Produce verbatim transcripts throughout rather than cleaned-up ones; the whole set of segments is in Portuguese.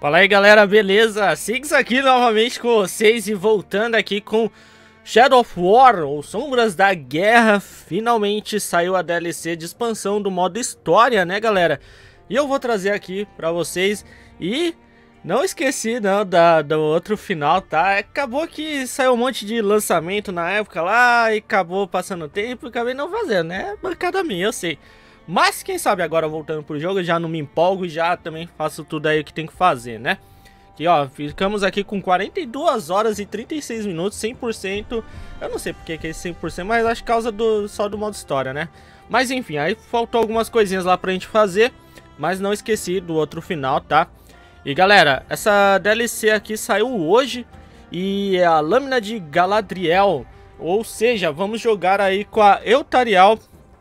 Fala aí galera, beleza? Six aqui novamente com vocês e voltando aqui com Shadow of War, ou Sombras da Guerra. Finalmente saiu a D L C de expansão do modo história, né galera? E eu vou trazer aqui pra vocês e não esqueci não da, do outro final, tá? Acabou que saiu um monte de lançamento na época lá e acabou passando tempo e acabei não fazendo, né? Bancada minha, eu sei. Mas quem sabe agora voltando pro jogo eu já não me empolgo e já também faço tudo aí que tem que fazer, né? Aqui ó, ficamos aqui com quarenta e duas horas e trinta e seis minutos, cem por cento. Eu não sei porque que é esse cem por cento, mas acho que causa do, só do modo história, né? Mas enfim, aí faltou algumas coisinhas lá pra gente fazer, mas não esqueci do outro final, tá? E galera, essa D L C aqui saiu hoje e é a Lâmina de Galadriel. Ou seja, vamos jogar aí com a Eltariel.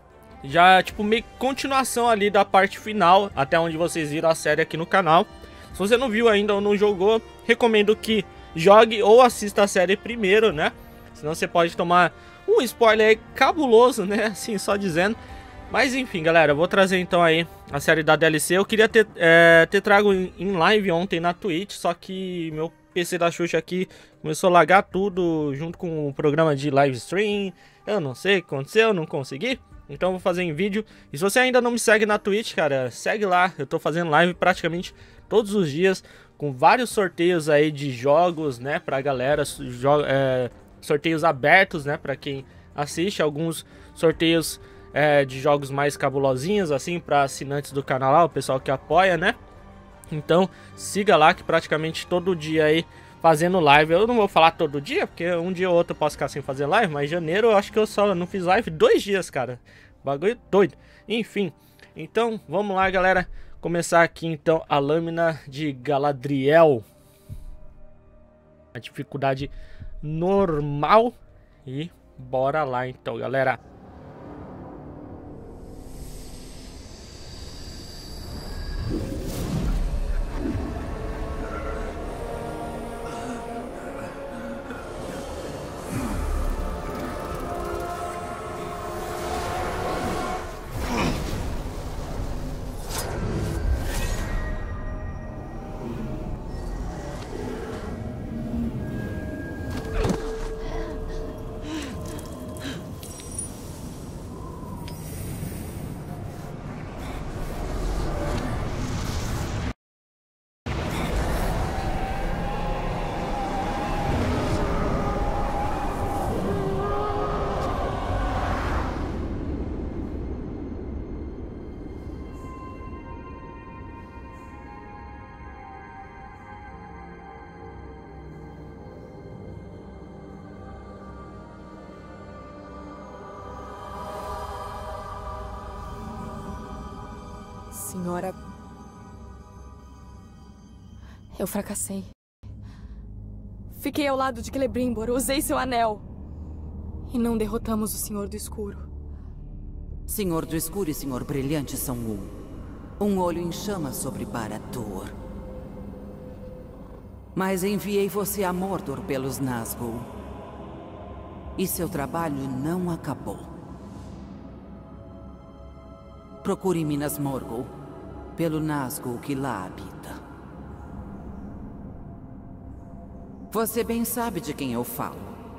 Já, tipo, meio continuação ali da parte final, até onde vocês viram a série aqui no canal. Se você não viu ainda ou não jogou, recomendo que jogue ou assista a série primeiro, né? Senão você pode tomar um spoiler aí cabuloso, né? Assim, só dizendo. Mas enfim, galera, eu vou trazer então aí a série da D L C. Eu queria ter, é, ter trago em live ontem na Twitch, só que meu P C da Xuxa aqui começou a lagar tudo junto com o programa de live stream. Eu não sei o que aconteceu, não consegui. Então eu vou fazer em vídeo. E se você ainda não me segue na Twitch, cara, segue lá. Eu tô fazendo live praticamente todos os dias, com vários sorteios aí de jogos, né, pra galera. Jo é, sorteios abertos, né, pra quem assiste. Alguns sorteios é, de jogos mais cabulosinhos, assim, pra assinantes do canal lá, o pessoal que apoia, né. Então siga lá que praticamente todo dia aí fazendo live. Eu não vou falar todo dia, porque um dia ou outro eu posso ficar sem fazer live, mas em janeiro eu acho que eu só não fiz live dois dias, cara. Bagulho doido. Enfim, então vamos lá, galera. Começar aqui então a Lâmina de Galadriel. A dificuldade normal. E bora lá então, galera. Senhora, eu fracassei. Fiquei ao lado de Celebrimbor, usei seu anel. E não derrotamos o Senhor do Escuro. Senhor do Escuro e Senhor Brilhante são um. Um olho em chamas sobre Barad-dûr. Mas enviei você a Mordor pelos Nazgûl. E seu trabalho não acabou. Procure Minas Morgul, pelo Nazgûl que lá habita. Você bem sabe de quem eu falo.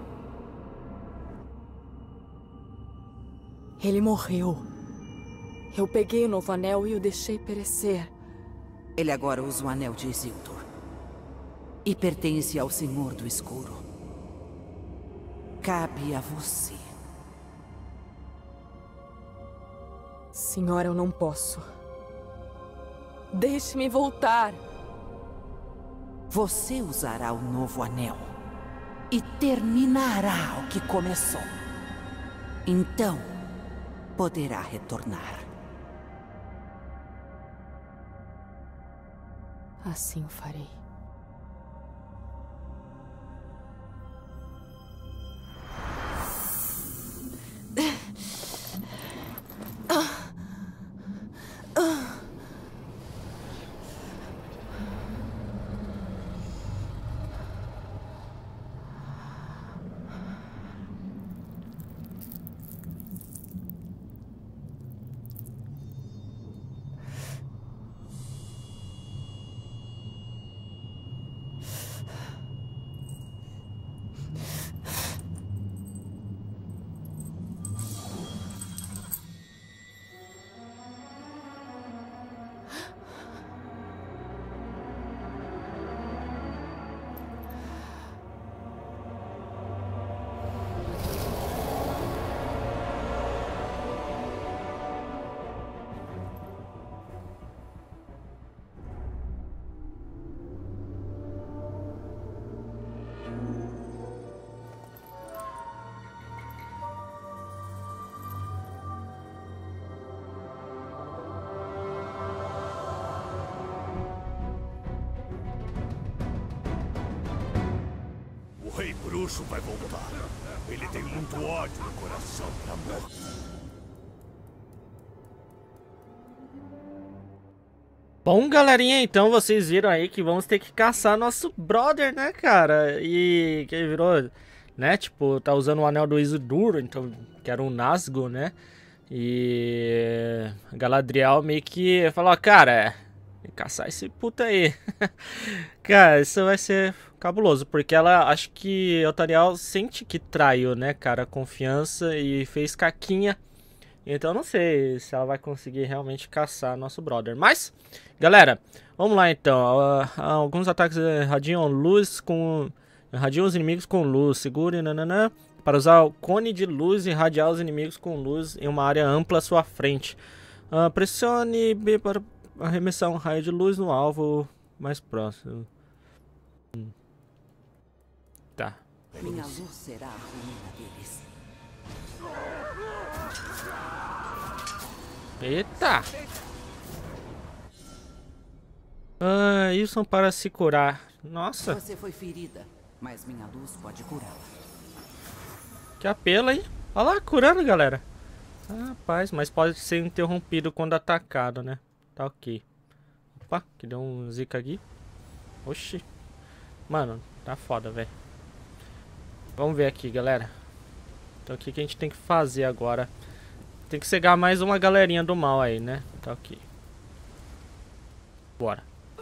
Ele morreu. Eu peguei o novo anel e o deixei perecer. Ele agora usa o anel de Isildur. E pertence ao Senhor do Escuro. Cabe a você. Senhora, eu não posso. Deixe-me voltar. Você usará o novo anel e terminará o que começou. Então, poderá retornar. Assim farei. Rei Bruxo vai voltar. Ele tem muito ódio no coração pra morte. Bom, galerinha, então vocês viram aí que vamos ter que caçar nosso brother, né, cara? E que virou, né, tipo, tá usando o anel do Isildur, então, que era um Nazgûl, né? E Galadriel meio que falou, cara, tem que caçar esse puta aí. Cara, isso vai ser cabuloso, porque ela, acho que Eltariel sente que traiu, né, cara, a confiança e fez caquinha. Então não sei se ela vai conseguir realmente caçar nosso brother. Mas, galera, vamos lá então. Uh, alguns ataques irradiam luz com... irradiam os inimigos com luz. Segure, nananã. Para usar o cone de luz e irradiar os inimigos com luz em uma área ampla à sua frente. Uh, pressione B para arremessar um raio de luz no alvo mais próximo. Hum. Tá. Minha luz será a ruína deles. Eita! Ah, isso para se curar. Nossa! Você foi ferida, mas minha luz pode curá-la. Que apelo, hein? Olha lá, curando, galera. Ah, rapaz, mas pode ser interrompido quando atacado, né? Tá ok. Opa, que deu um zica aqui. Oxi. Mano, tá foda, velho. Vamos ver aqui, galera. Então o que, que a gente tem que fazer agora? Tem que cegar mais uma galerinha do mal aí, né? Tá ok. Bora.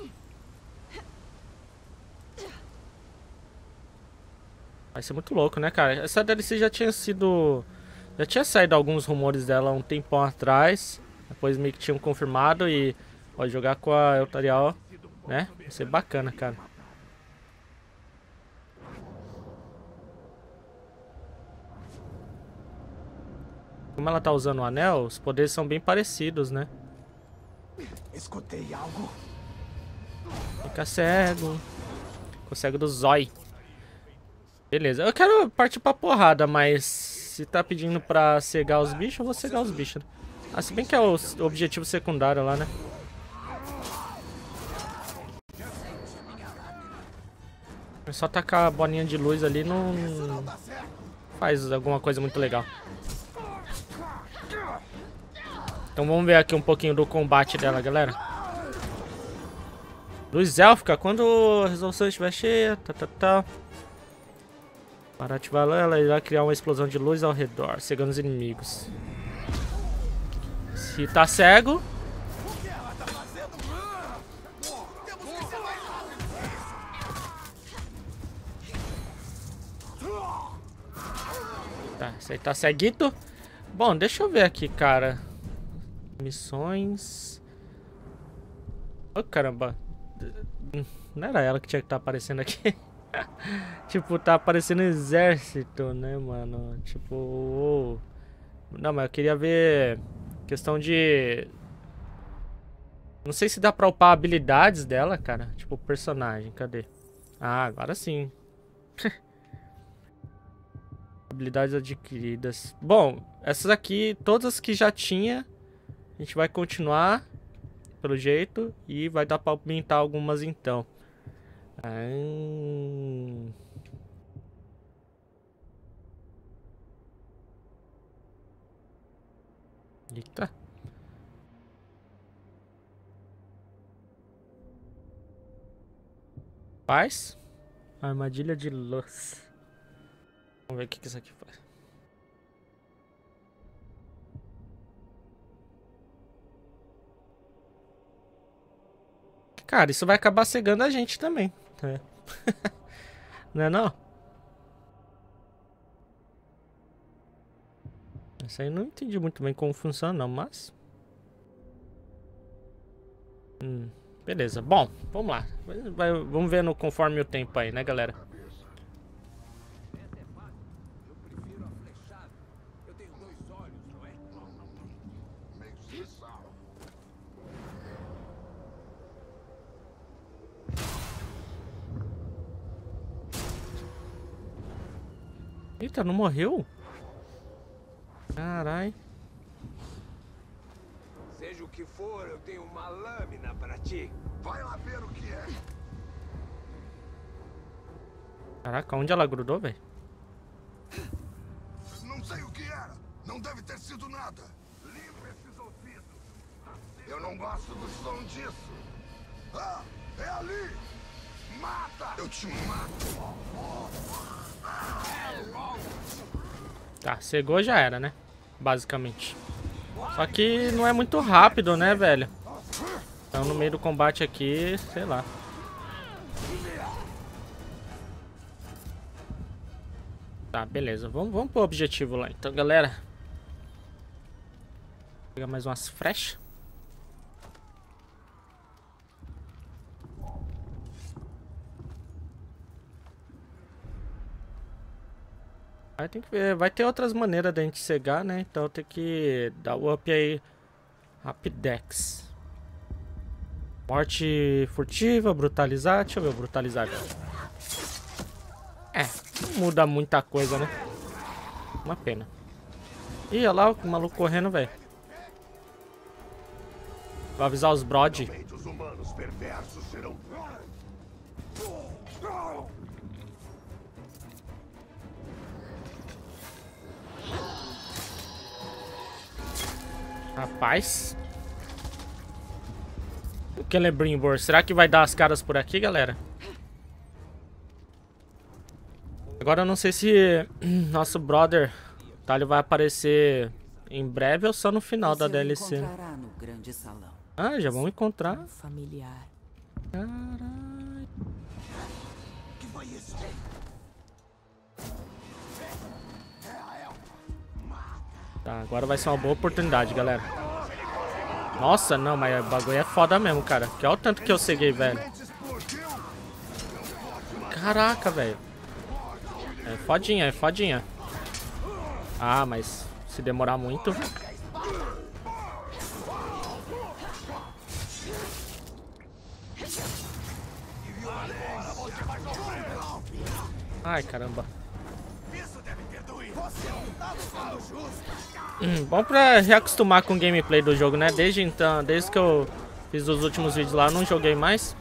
Vai ser muito louco, né, cara? Essa D L C já tinha sido... Já tinha saído alguns rumores dela um tempão atrás. Depois meio que tinham confirmado e... Pode jogar com a Eltariel, né? Vai ser bacana, cara. Como ela tá usando o anel, os poderes são bem parecidos, né? Escutei algo. Fica cego. Ficou cego do zói. Beleza, eu quero partir pra porrada, mas se tá pedindo pra cegar os bichos, eu vou cegar os bichos. Ah, se bem que é o objetivo secundário lá, né? É só tacar a bolinha de luz ali, não faz alguma coisa muito legal. Então vamos ver aqui um pouquinho do combate dela, galera. Luz élfica, quando a resolução estiver cheia, tá, tá, tá. Para ativar ela, ela irá criar uma explosão de luz ao redor, cegando os inimigos. Se tá cego... Tá, esse aí tá ceguito. Bom, deixa eu ver aqui, cara. Missões... Oh, caramba. Não era ela que tinha que estar aparecendo aqui. Tipo, tá aparecendo exército, né, mano? Tipo... Oh. Não, mas eu queria ver... Questão de... Não sei se dá pra upar habilidades dela, cara. Tipo, personagem, cadê? Ah, agora sim. Habilidades adquiridas. Bom, essas aqui, todas que já tinha, a gente vai continuar, pelo jeito, e vai dar pra aumentar algumas então. Ah... Eita. Faz. Armadilha de luz. Vamos ver o que, que isso aqui faz. Cara, isso vai acabar cegando a gente também. É. Não é não? Isso aí eu não entendi muito bem como funciona não, mas... Hum, beleza, bom, vamos lá. Vai, vamos ver no, conforme o tempo aí, né, galera? Eita, não morreu? Carai. Seja o que for, eu tenho uma lâmina para ti. Vai lá ver o que é. Caraca, onde ela grudou, velho? Não sei o que era. Não deve ter sido nada. Limpa esses ouvidos. Eu não gosto do som disso. Ah, é ali. Mata. Eu te mato. Tá, cegou já era, né? Basicamente. Só que não é muito rápido, né, velho? Então no meio do combate aqui, sei lá. Tá, beleza. Vamos, vamos pro objetivo lá. Então, galera. Vou pegar mais umas flechas. Aí tem que ver. Vai ter outras maneiras da gente cegar, né? Então tem que dar o up aí. Rapidex. Morte furtiva, brutalizar. Deixa eu ver o brutalizar. É, não muda muita coisa, né? Uma pena. Ih, olha lá o maluco correndo, velho. Vou avisar os brod. Os humanos perversos serão... Rapaz. O Celebrimbor, será que vai dar as caras por aqui, galera? Agora eu não sei se nosso brother Talho vai aparecer em breve ou só no final da D L C. No grande salão. Ah, já vamos encontrar. Familiar. Caralho. Que foi isso? Tá, agora vai ser uma boa oportunidade, galera. Nossa, não, mas o bagulho é foda mesmo, cara. Que olha o tanto que eu ceguei, velho. Caraca, velho. É fodinha, é fodinha. Ah, mas se demorar muito... Ai, caramba. Hum, bom pra reacostumar com o gameplay do jogo, né? Desde então, desde que eu fiz os últimos vídeos lá, eu não joguei mais.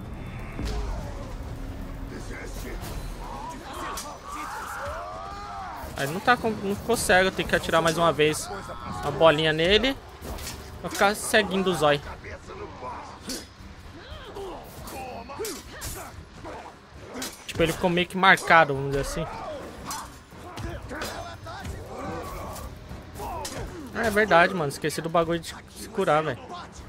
Aí não tá com, não ficou cego, tem que atirar mais uma vez a bolinha nele pra ficar ceguinho do zóio. Tipo, ele ficou meio que marcado, vamos dizer assim. Ah, é verdade, mano. Esqueci do bagulho de se curar, velho.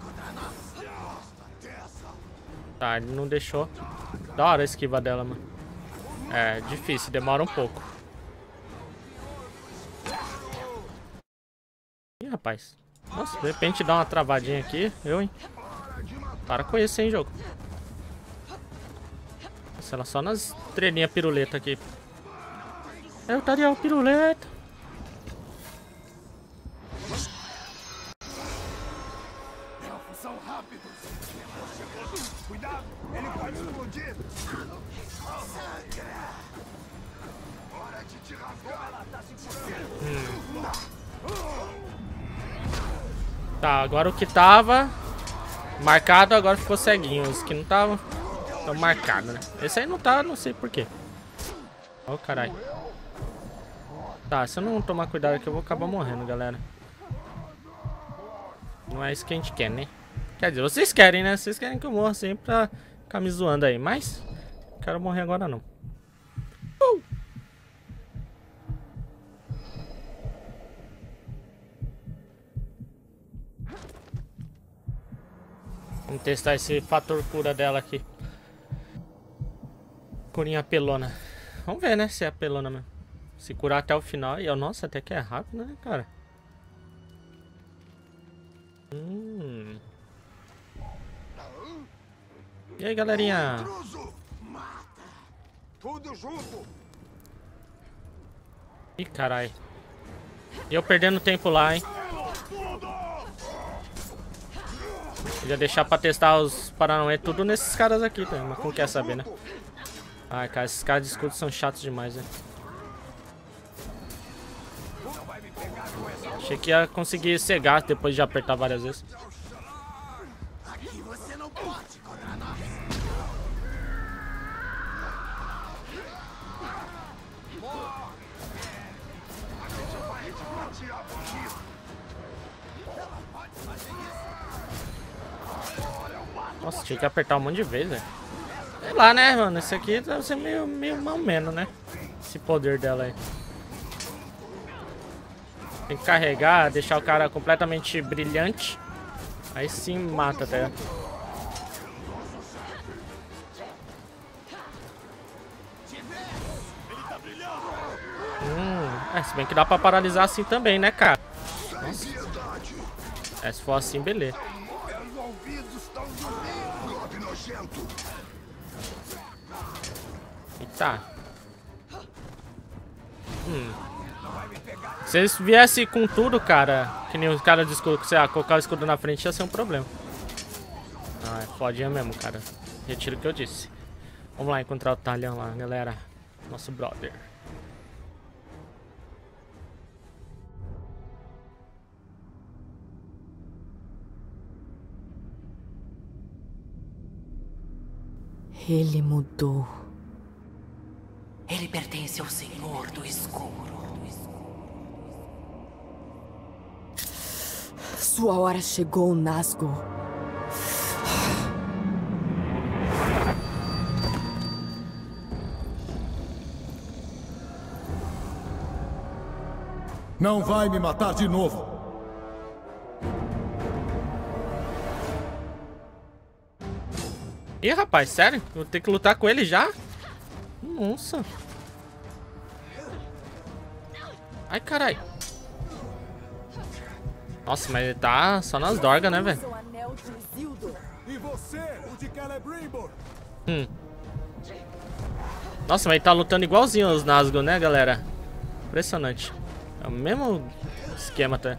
Tá, ele não deixou. Da hora a esquiva dela, mano. É, difícil, demora um pouco. Ih, rapaz. Nossa, de repente dá uma travadinha aqui. Eu, hein? Para com isso, hein, jogo. Nossa, ela só nas estrelinhas piruleta aqui. Eu estaria o piruleta. São rápidos. Cuidado, ele pode explodir. Hora de te rasgar. Ela tá se curando. Tá, agora o que tava marcado agora ficou ceguinho. Os que não estavam estão marcados, né? Esse aí não tá, não sei porquê. Ó, caralho. Tá, se eu não tomar cuidado aqui eu vou acabar morrendo, galera. Não é isso que a gente quer, né? Quer dizer, vocês querem, né? Vocês querem que eu morra sempre pra ficar me zoando aí. Mas não quero morrer agora, não. Uh! Vamos testar esse fator cura dela aqui. Curinha pelona. Vamos ver, né? Se é pelona mesmo. Se curar até o final. E eu, nossa, até que é rápido, né, cara? Hum. E aí, galerinha? Tudo junto. Ih, caralho. E eu perdendo tempo lá, hein? Podia deixar pra testar os Paranauê tudo nesses caras aqui também, mas como quer saber, né? Ai, cara, esses caras de escudo são chatos demais, né? Achei que ia conseguir cegar depois de apertar várias vezes. Aqui você não pode, Coronel. Tinha que apertar um monte de vezes, velho. Sei lá, né, mano? Esse aqui deve ser meio, meio mal menos, né? Esse poder dela aí. Tem que carregar, deixar o cara completamente brilhante. Aí sim mata até. Hum, é, se bem que dá pra paralisar assim também, né, cara? Nossa. É, se for assim, beleza. Eita. Hum. Se eles viessem com tudo, cara, que nem os caras de escudo, que você ah, colocar o escudo na frente ia ser um problema. Ah, é fodinha mesmo, cara. Retiro o que eu disse. Vamos lá encontrar o talhão lá, galera. Nosso brother. Ele mudou. Ele pertence ao Senhor do Escuro. Sua hora chegou, Nazgûl. Não vai me matar de novo. Ih, rapaz, sério? Vou ter que lutar com ele já? Nossa. Ai, carai. Nossa, mas ele tá só nas dorgas, né, velho? E você, o de Celebrimbor? Hum. Nossa, mas ele tá lutando igualzinho os Nazgûl, né, galera? Impressionante. É o mesmo esquema até.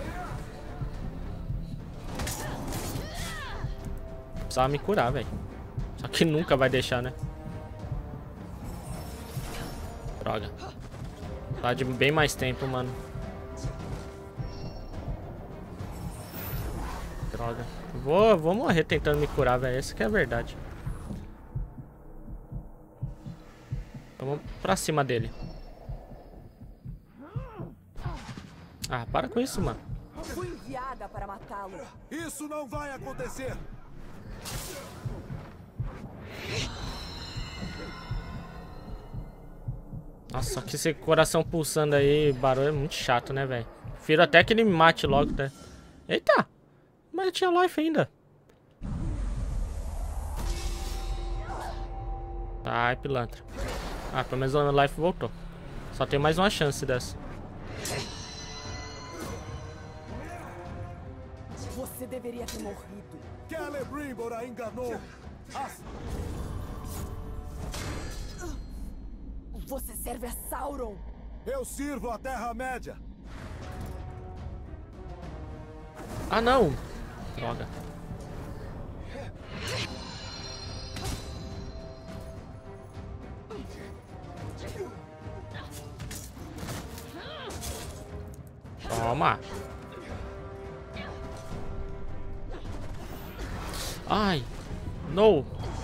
Precisava me curar, velho. Só que nunca vai deixar, né? Droga. Tá de bem mais tempo, mano. Droga. Vou, vou morrer tentando me curar, velho. Essa que é a verdade. Vamos pra cima dele. Ah, para com isso, mano. Fui enviada para matá-lo. Isso não vai acontecer. Nossa, que esse coração pulsando aí, barulho é muito chato, né, velho? Prefiro até que ele me mate logo, né? Eita! Mas eu tinha life ainda. Ai, pilantra. Ah, pelo menos o life voltou. Só tem mais uma chance dessa. Você deveria ter morrido. Celebrimbor a enganou. As... Você serve a Sauron. Eu sirvo a Terra-média. Ah, não. Droga. Toma. Ai. No.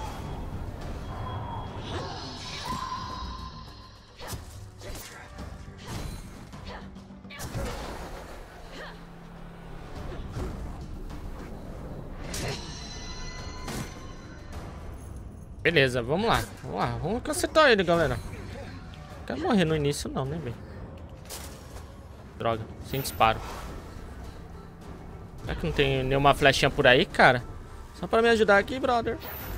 Beleza, vamos lá. Vamos lá, vamos cacetar ele, galera. Não quero morrer no início não, né, velho? Droga, sem disparo. Será que não tem nenhuma flechinha por aí, cara? Só pra me ajudar aqui, brother.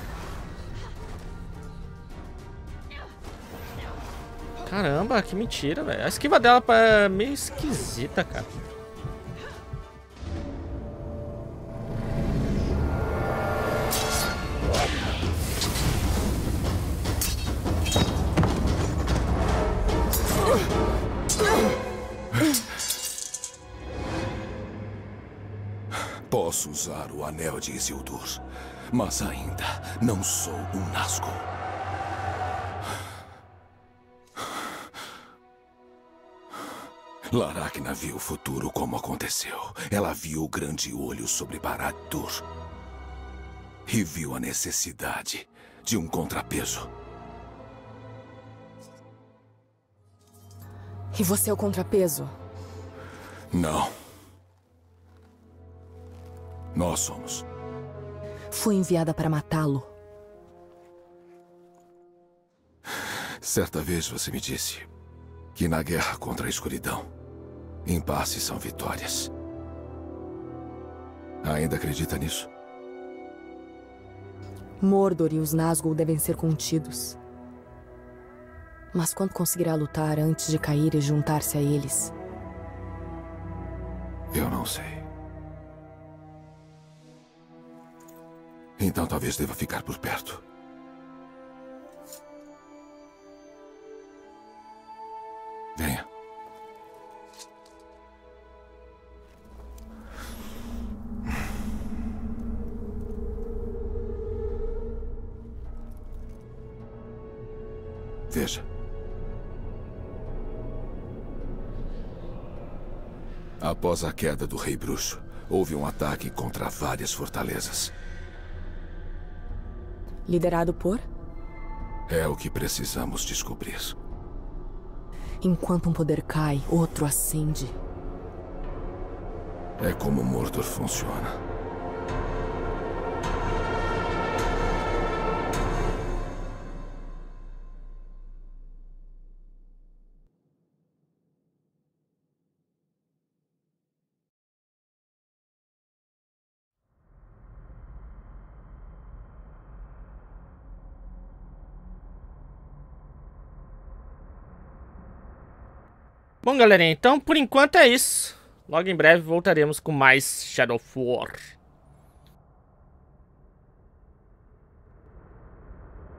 Caramba, que mentira, velho. A esquiva dela é meio esquisita, cara. Posso usar o Anel de Isildur, mas ainda não sou um Nazgûl. Laracna viu o futuro como aconteceu. Ela viu o grande olho sobre Barad-dûr e viu a necessidade de um contrapeso. E você é o contrapeso? Não. Nós somos. Fui enviada para matá-lo. Certa vez você me disse que na guerra contra a escuridão, impasses são vitórias. Ainda acredita nisso? Mordor e os Nazgûl devem ser contidos. Mas quando conseguirá lutar antes de cair e juntar-se a eles? Eu não sei. Então talvez deva ficar por perto. Venha. Veja. Após a queda do Rei Bruxo, houve um ataque contra várias fortalezas. Liderado por? É o que precisamos descobrir. Enquanto um poder cai, outro ascende. É como Mordor funciona. Bom, galerinha, então por enquanto é isso. Logo em breve voltaremos com mais Shadow of War.